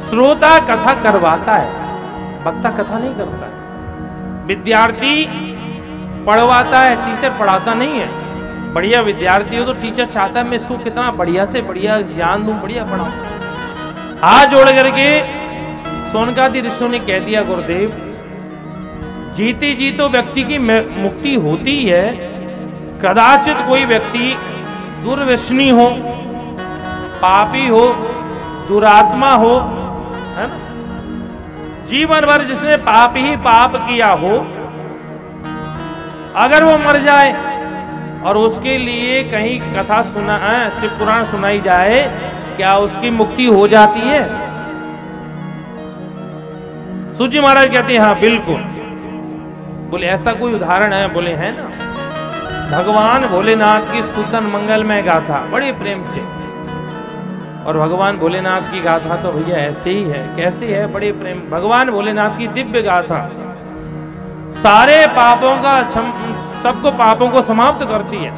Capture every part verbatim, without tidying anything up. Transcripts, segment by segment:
श्रोता कथा करवाता है, वक्ता कथा नहीं करता है। विद्यार्थी पढ़वाता है, टीचर पढ़ाता नहीं है। बढ़िया विद्यार्थी हो तो टीचर चाहता है मैं इसको कितना बढ़िया से बढ़िया ज्ञान दूं, बढ़िया पढ़ाऊं। हाथ जोड़ करके सोनकादि ऋषियों ने कह दिया, गुरुदेव जीते जी तो व्यक्ति की मुक्ति होती है, कदाचित कोई व्यक्ति दुर्व्यसनी हो, पापी हो, दुरात्मा हो, है ना, जीवन भर जिसने पाप ही पाप किया हो, अगर वो मर जाए और उसके लिए कहीं कथा सुना शिव पुराण सुनाई जाए, क्या उसकी मुक्ति हो जाती है? सूजी महाराज कहते हैं हाँ बिल्कुल। बोले ऐसा कोई उदाहरण है? बोले है ना, भगवान भोलेनाथ की स्तुति मंगलमय गाथा बड़े प्रेम से, और भगवान भोलेनाथ की गाथा तो भैया ऐसे ही है। कैसे है? बड़े प्रेम। भगवान भोलेनाथ की दिव्य गाथा सारे पापों का, सबको पापों को समाप्त करती है।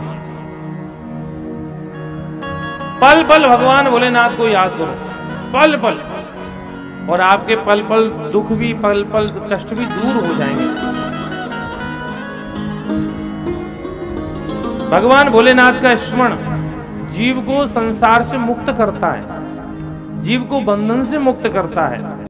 पल पल भगवान भोलेनाथ को याद करो, पल पल, और आपके पल पल दुख भी, पल पल कष्ट भी दूर हो जाएंगे। भगवान भोलेनाथ का स्मरण जीव को संसार से मुक्त करता है, जीव को बंधन से मुक्त करता है।